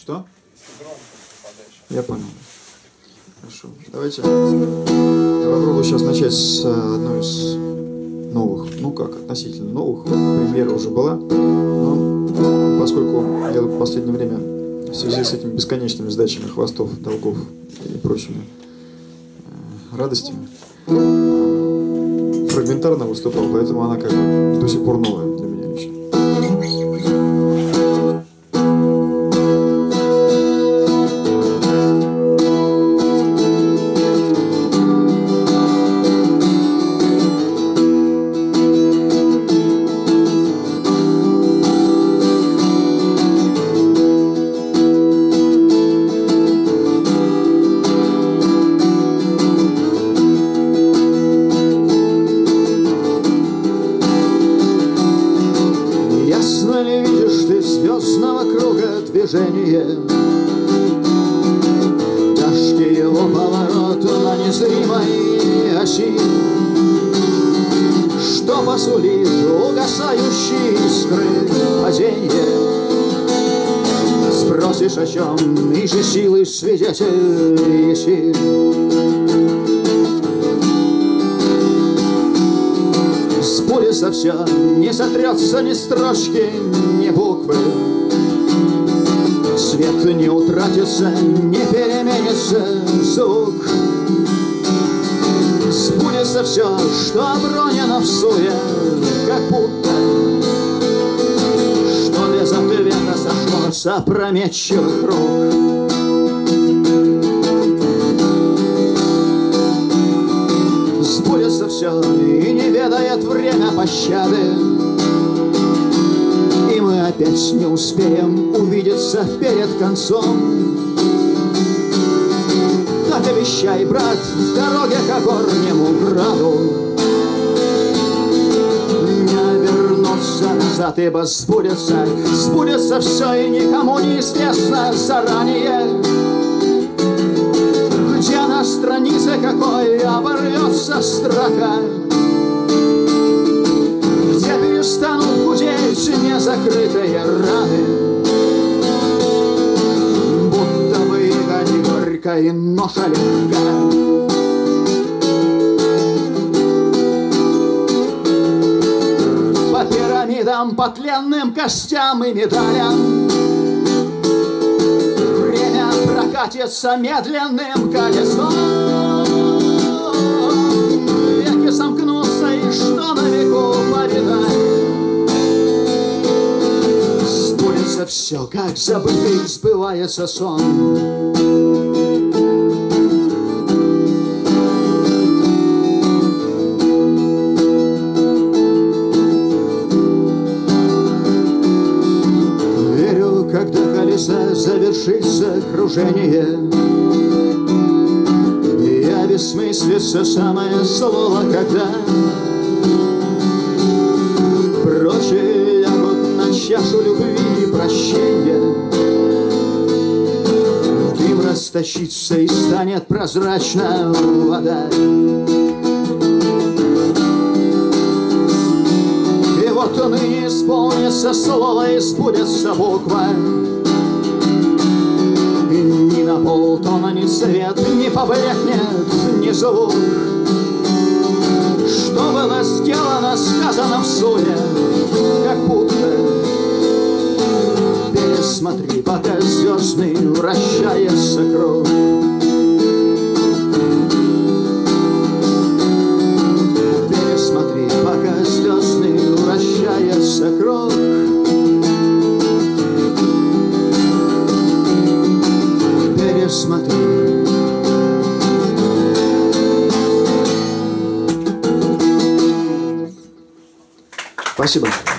Что? Громко подальше. Я понял. Хорошо. Давайте я попробую сейчас начать с одной из новых, ну как, относительно новых. Премьера уже была. Но поскольку я в последнее время в связи с этими бесконечными сдачами хвостов, долгов и прочими радостями фрагментарно выступал, поэтому она как бы до сих пор новая для меня лично. Ясно ли видишь ты звездного круга движение? Тяжкий его поворот на незримой оси, что посулит угасающие искры паденье. Спросишь, о чем ниже силы свидетель еси. Сбудется все, не сотрется ни строчки, ни буквы. Свет не утратится, не переменится звук. Сбудется все, что обронено в суе, как будто что без ответа сошло с опрометчивых рук. Сбудется все и не ведает время пощады, и мы опять не успеем увидеться перед концом. Так обещай, брат, в дороге к горнему граду не обернуться назад, ибо сбудется все и никому не известно заранее, где на странице какой оборвется строка, где перестанут гудеть незакрытые раны, будто бы иго не горько и ноша легка. По пирамидам, по тленным костям и медалям время прокатится медленным колесом. Веки сомкнутся, и что на веку повидать. Сбудется все, как забытый сбывается сон. Верю, когда колеса завершится кружение, и обесмыслится самое слово, когда прочие лягут на чашу любви и прощения. Дым расточится и станет прозрачна вода. И вот он и исполнится слово, и сбудется буква. И ни на полтона ни свет не поблекнет, ни звук. Что было сделано, сказано в суе, как будто. Пересмотри, пока звездный вращается круг. Пересмотри, пока звездный вращается круг. Пересмотри. Спасибо.